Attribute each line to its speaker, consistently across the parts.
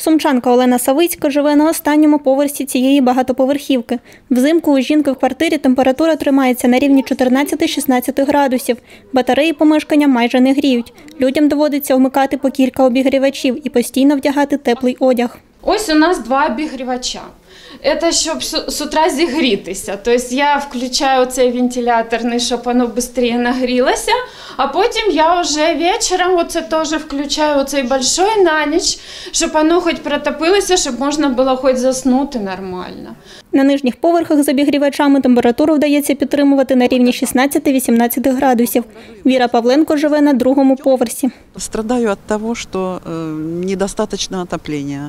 Speaker 1: Сумчанка Олена Савицька живе на останньому поверсі цієї багатоповерхівки. Взимку у жінки в квартирі температура тримається на рівні 14-16 градусів. Батареї помешкання майже не гріють. Людям доводиться вмикати по кілька обігрівачів і постійно вдягати теплий одяг.
Speaker 2: Ось у нас 2 обігрівача. Це щоб з утра зігрітися. Тобто я включаю цей вентиляторний, щоб воно швидше нагрілося, а потім я вже вечором оце теж включаю оцей великий на ніч, щоб воно хоч протопилося, щоб можна було хоч заснути нормально.
Speaker 1: На нижніх поверхах з обігрівачами температуру вдається підтримувати на рівні 16-18 градусів. Віра Павленко живе на 2-му поверсі.
Speaker 3: Страдаю від того, що недостатньо отоплення.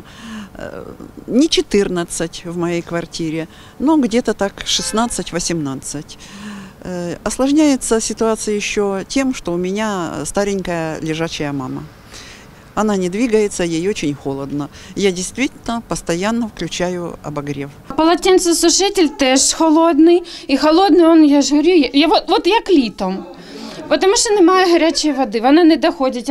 Speaker 3: Не 14 в моей квартире, но где-то так 16-18. Осложняется ситуация еще тем, что у меня старенькая лежачая мама. Она не двигается, ей очень холодно. Я действительно постоянно включаю обогрев.
Speaker 2: Полотенцесушитель теж холодний. І холодний він, я ж говорю, от як літом. Тому що немає гарячої води, вона не доходить,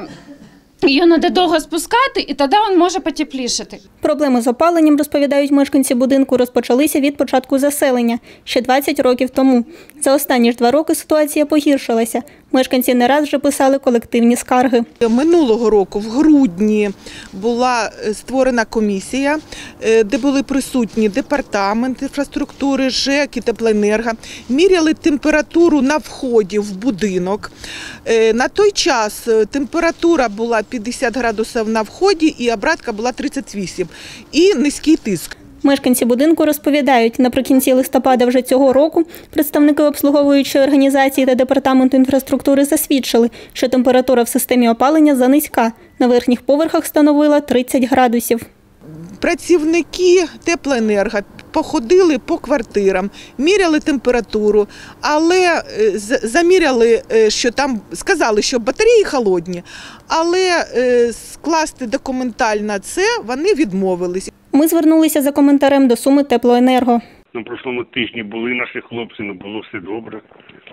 Speaker 2: її треба довго спускати, і тоді він може потеплішати.
Speaker 1: Проблеми з опаленням, розповідають мешканці будинку, розпочалися від початку заселення – ще 20 років тому. За останні ж 2 роки ситуація погіршилася. Мешканці не раз вже писали колективні скарги.
Speaker 4: Минулого року, в грудні, була створена комісія, де були присутні департамент інфраструктури, ЖЕК і Теплоенерго. Міряли температуру на вході в будинок. На той час температура була 50 градусів на вході і обратка була 38. І низький тиск.
Speaker 1: Мешканці будинку розповідають, наприкінці листопада вже цього року представники обслуговуючої організації та департаменту інфраструктури засвідчили, що температура в системі опалення занизька. На верхніх поверхах становила 30 градусів.
Speaker 4: Працівники Теплоенерго походили по квартирам, міряли температуру, але заміряли, що там, сказали, що батареї холодні, але скласти документально це вони відмовились.
Speaker 1: Ми звернулися за коментарем до Суми Теплоенерго.
Speaker 5: На прошлому тижні були наші хлопці, було все добре.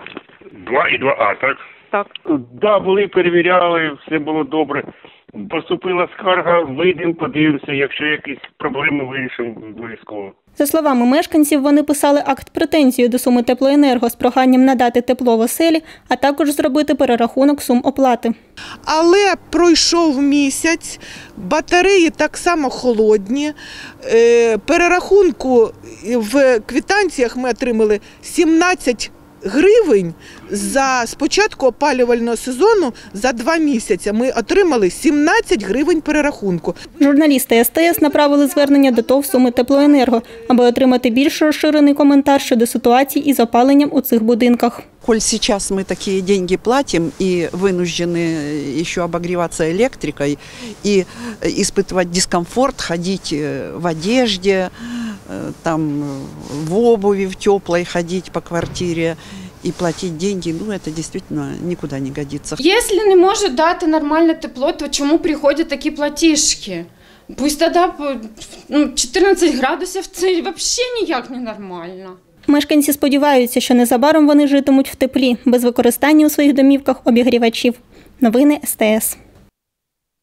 Speaker 5: 2 і 2А, так?
Speaker 6: Так.
Speaker 5: Да, були, перевіряли, все було добре. Поступила скарга, вийдемо, подивимося, якщо якісь проблеми вирішимо обов'язково.
Speaker 1: За словами мешканців, вони писали акт претензії до Суми Теплоенерго з проханням надати тепло в оселі, а також зробити перерахунок сум оплати.
Speaker 4: Але пройшов місяць, батареї так само холодні. Перерахунку в квитанціях ми отримали 17 гривень з початку опалювального сезону за 2 місяці. Ми отримали 17 гривень перерахунку.
Speaker 1: Журналісти СТС направили звернення до ТОВ Суми Теплоенерго, аби отримати більш розширений коментар щодо ситуації із опаленням у цих будинках.
Speaker 3: Коль сейчас мы такие деньги платим и вынуждены еще обогреваться электрикой и испытывать дискомфорт, ходить в одежде, там, в обуви, в теплой ходить по квартире и платить деньги, это действительно никуда не годится.
Speaker 2: Якщо не можуть дати нормальне тепло, то чому приходять такі платіжки? Пусть тоді 14 градусів – це взагалі ніяк не нормально.
Speaker 1: Мешканці сподіваються, що незабаром вони житимуть в теплі, без використання у своїх домівках обігрівачів. Новини СТС.